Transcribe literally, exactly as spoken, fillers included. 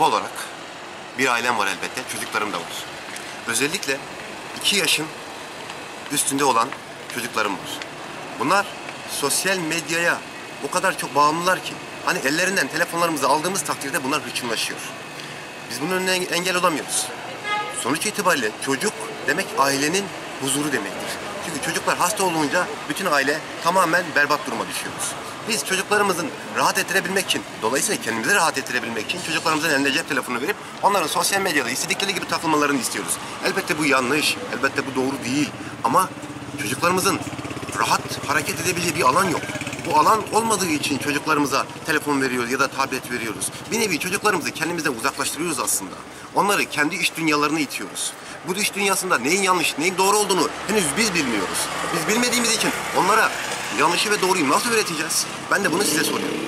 baba olarak bir ailem var elbette, çocuklarım da var. Özellikle iki yaşın üstünde olan çocuklarım var. Bunlar sosyal medyaya o kadar çok bağımlılar ki, hani ellerinden telefonlarımızı aldığımız takdirde bunlar hırçınlaşıyor. Biz bunun önüne engel olamıyoruz. Sonuç itibariyle çocuk demek ailenin huzuru demektir. Çünkü çocuklar hasta olunca bütün aile tamamen berbat duruma düşüyoruz. Biz çocuklarımızın rahat ettirebilmek için, dolayısıyla kendimizi rahat ettirebilmek için çocuklarımızın eline cep telefonu verip onların sosyal medyada istedikleri gibi takılmalarını istiyoruz. Elbette bu yanlış, elbette bu doğru değil. Ama çocuklarımızın rahat hareket edebileceği bir alan yok. Bu alan olmadığı için çocuklarımıza telefon veriyoruz ya da tablet veriyoruz. Bir nevi çocuklarımızı kendimizden uzaklaştırıyoruz aslında. Onları kendi iç dünyalarına itiyoruz. Bu iç dünyasında neyin yanlış, neyin doğru olduğunu henüz biz bilmiyoruz. Biz bilmediğimiz için onlara yanlışı ve doğruyu nasıl öğreteceğiz? Ben de bunu size soruyorum.